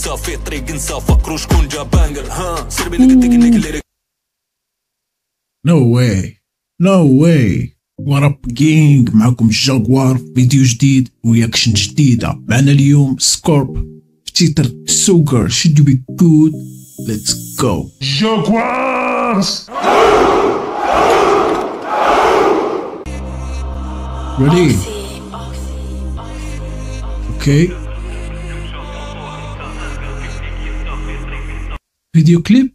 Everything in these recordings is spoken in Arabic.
صافي طريق نسا فكرو شكون جا بانجر ها سير بيدك التكنيك اللي No way no way وراب جينج معكم جاكوار في فيديو جديد ورياكشن جديدة. معنا اليوم سكورب في تيتر سوغر should you be good. Let's go Jaguars! Ready? Okay. Video clip.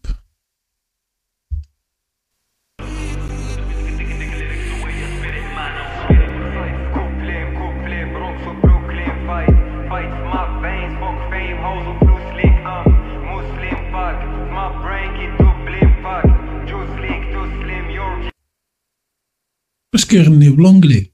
باش كيغني بلونجلي.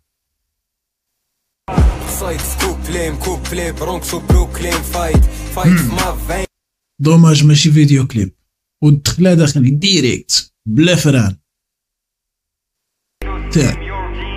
دوماج ماشي فيديو كليب ودخلها داخل ديريكت بلا فران تاع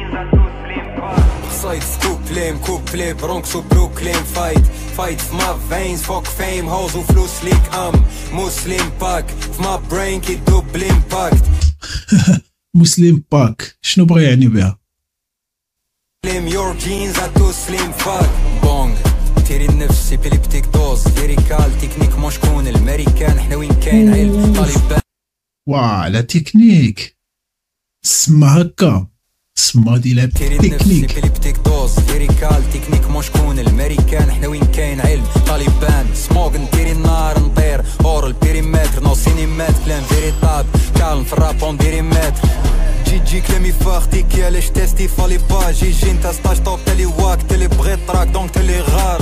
كوبليم كوبلي برونكس وبروكلين فايت في ما فينز فوق فيم هوز وفلوس ليك مسلم باك في ما برين كيدوب الامباكت مسلم باك شنو بغا يعني بها؟ سليم يور جينز اتو سليم فاك بونغ تيري النفس ابيليبتيك دوز ليريكال تكنيك مو شكون الامريكان حنا وين كاين علم طالبان واه لا تكنيك سما هكا سما ديال تكنيك ابيليبتيك دوز ليريكال تكنيك مو شكون الامريكان حنا وين كاين علم طالبان سموك نديري النار نطير اور البيريمتر نو سينيمات كلام فيريتاب كالم في الراب اون بيريمتر جي كلامي فاختيك علاش تيستي فالي با جي انت ستاج توب تالي واك تالي بغيت تراك دونك تالي غار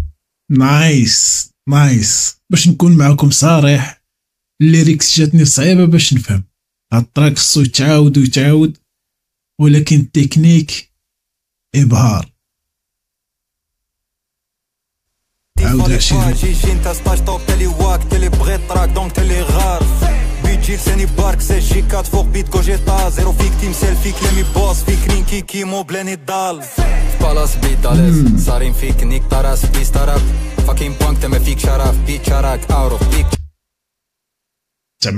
نايس باش نكون معكم صريح الليريكس جاتني صعيبه باش نفهم هاد التراك خصو يتعاود ولكن التكنيك ابهار. عاود عشيري جي انت ستاج توب تالي واك تالي بغيت تراك دونك تالي غار بيجي لساني بارك سي جي كات فوق بيت كوجيتا زيرو فيك تيم سيلفي كلامي بوس فيك رينكي كيمو بلاني الدال بالاس بيداليز صارين فيك نيك طراس بيس طراب فاكين بانك تا ما فيك شرف بيت شراك اوروف بيك انت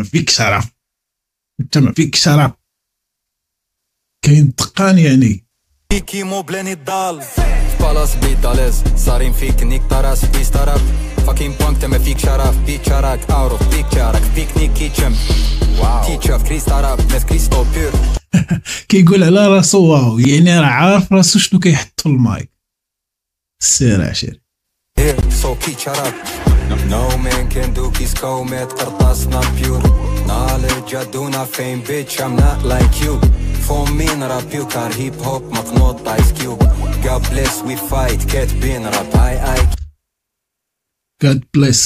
ما فيك شرف كاين تقان يعني كيمو بلاني الدال بالاس بيداليز صارين فيك نيك طراس بيس طراب فاكين بانك تا ما فيك شرف بيت شراك اوروف بيك شراك فيك نيك كيتشم تيتشاف كريس طراب ناس كريستو بير كيقول على راسو واو يعني راه عارف راسو شنو كيحط في المايك. سير عشيري سو كي شراب نو مان كان دو كيس كومات قرطاسنا بيور نالج ادونا فين بيتش ام نوت لايك يو فون مين راب يو كار هيب هوب مقنوط ايس كيوب God bless we fight كاتبين راب اي God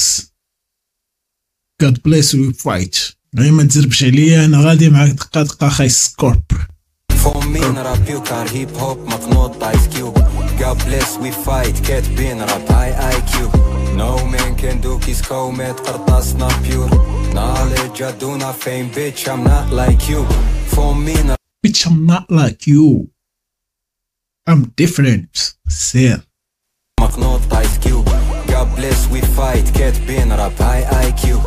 bless we fight. غير ما تزربش عليا انا غادي معاك دقه خاي سكورب فون مين راب يو كار هيب هوب مقنوط ايس كيوب God bless we fight كاتبين راب اي كيو No man can do كيس كومات قرطاسنا بيور knowledge ادونا فين bitch I'm not like you فون مين bitch I'm not like you I'm different. سير مقنوط ايس كيوب God bless we fight كاتبين راب اي كيو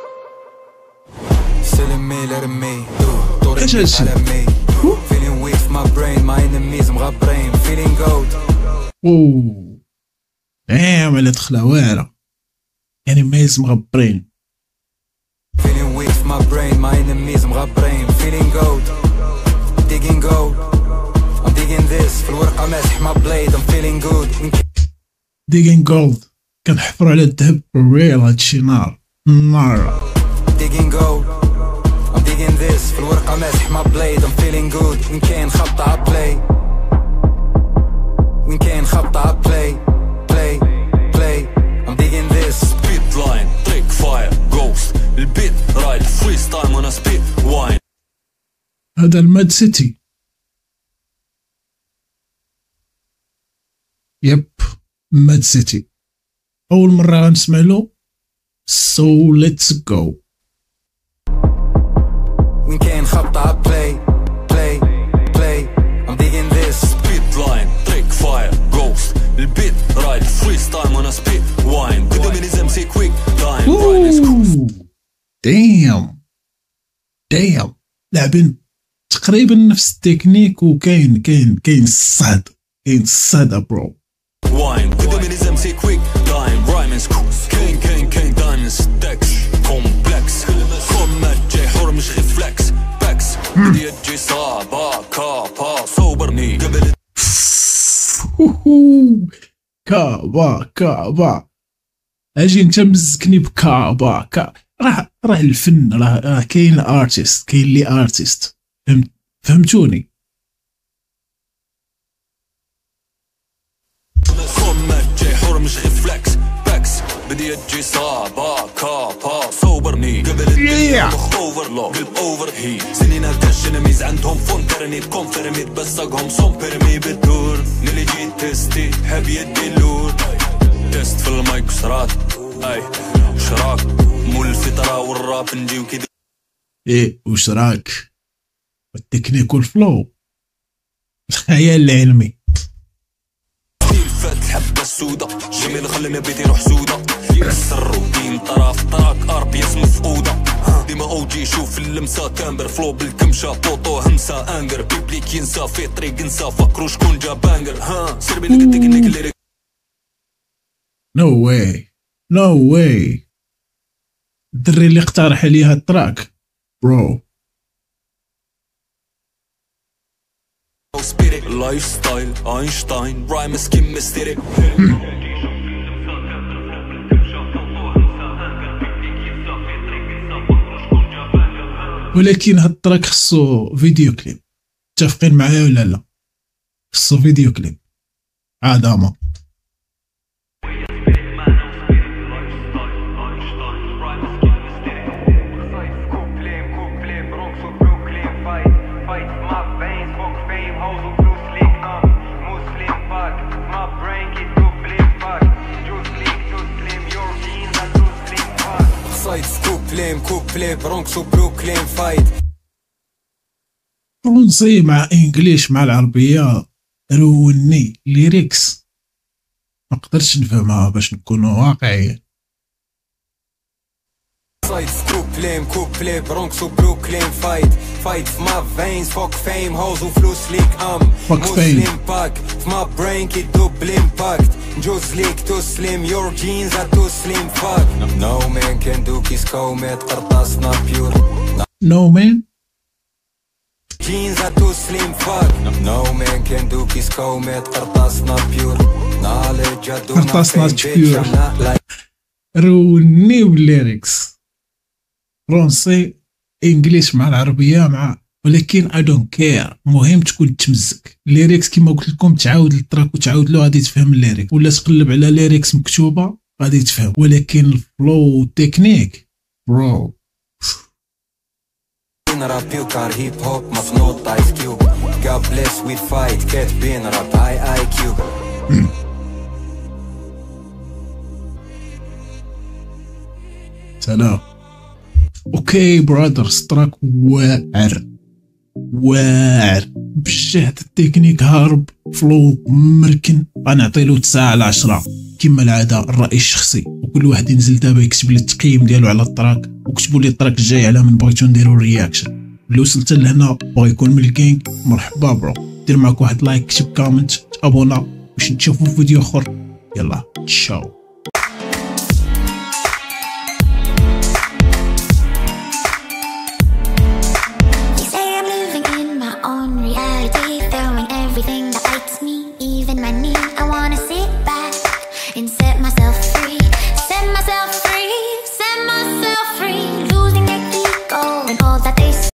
سلمي لرمي دوري على مي feeling weak my brain my enemies مغبرين feeling good اوه دام على دخله واعره يعني ميز مغبرين feeling weak my brain my enemies مغبرين feeling good digging gold I'm digging this في الورقه ماسح my blade I'm feeling good digging gold كنحفروا على الذهب بالريال هادشي نار digging gold I'm digging this في الورقة ماسح my blade I'm feeling good وين كاين خبطة ع play وين كاين خبطة ع play I'm digging this beat line trick fire ghost البيت رايد freestyle وانا spit wine هذا الماد سيتي يب ماد سيتي أول مرة غنسمع له so let's go وين كاين خبطة ع play I'm digging this beat line trick fire ghost البيت رايد freestyle وانا spit wine قدامي لازم سي quick دايم لاعبين تقريبا نفس التكنيك، وكاين الصهد برو. واين قدامي نظام سي كويك دايم رايمنز كوس كاين دايمن ستاكس كومبلكس كومات جاي حر مش غير فلكس باكس بدي تجي صعبة كابا صوبرني قبل كابا اجي انت مزكني بكابا راه الفن راه كاين الارتيست، كاين لي ارتيست، فهمتوني؟ كومات جاي حر مش غير فلكس باكس بدي تجي صعبة كابا صوبرني قبل الدنيا مخ اوفرلود قلب اوفر هي سنين هالكاش انميز عندهم فون ترنيت كونفيرميت بسقهم صوم بيرمي بالدور نلي جيت تستي حاب يدي اللور تست في المايك وسرات اي شراك مول الفطرة والراب نجيو كده وش راك؟ التكنيك والفلو الخيال العلمي. فات الحبة السودا جميل خلينا بيتي روح سودا يكسر الدين طرف طراك اربيس مفقودة ديما اوجي شوف اللمسة تامبر فلو بالكمشة بوطو همسة انجر بيبليك ينسى في طريق انسى فكرو شكون جا بانجر سير بينك التكنيك اللي نو واي الدري اللي اقترح عليها التراك برو. سبيريت لايف ستايل اينشتاين رايم سكيم ميستيري ولكن هاد التراك خصو فيديو كليب، متفقين معايا ولا لا؟ خصو فيديو كليب عظمه. كوبلي برونكس وبروكلين فايت فرونسي مع انجليش مع العربيه روني ليريكس ما قدرتش نفهمها باش نكونوا واقعيين. سايد كوبلي برونكس وبروكلين فايت في ما فينز فوك فيم هوز وفلوس ليك مسلم باك في ما برين كي دوبل امباكت جوز ليك تسلم يور جينز تسلم فاك نو مان كان دو كيس كوميت قرطاسنا بيور نو مان جينز تسلم فاك نو مان كان دو كيس كوميت قرطاسنا بيور نالج قرطاسنا بيور روني بالليريكس فرونسي انجليش مع العربيه مع، ولكن اي دونت كير، المهم تكون تمزك. الليريكس كما قلت لكم تعاود التراك وتعاود له غادي تفهم الليريك، ولا تقلب على ليريكس مكتوبه غادي تفهم، ولكن الفلو والتكنيك برو. راب يوكار هيب هوب مصنوط ايس كيوب God bless we fight كاتبين راب هاي اي كيو. سلام. اوكي برادرز، تراك واعر بجهد التكنيك هارب فلو مركن. غنعطيلو 9/10 كما العاده، الراي الشخصي، وكل واحد ينزل دابا يكتب لي التقييم ديالو على التراك، وكتبوا لي التراك الجاي على من بغيتو نديرو الرياكشن. اللي وصلت لهنا بغا يكون من الكينغ مرحبا برو، دير معاك واحد لايك، كتب كومنت، تابونا باش نشوفو فيديو اخر. يلا تشاو. Everything that bites me, even my knee, I wanna see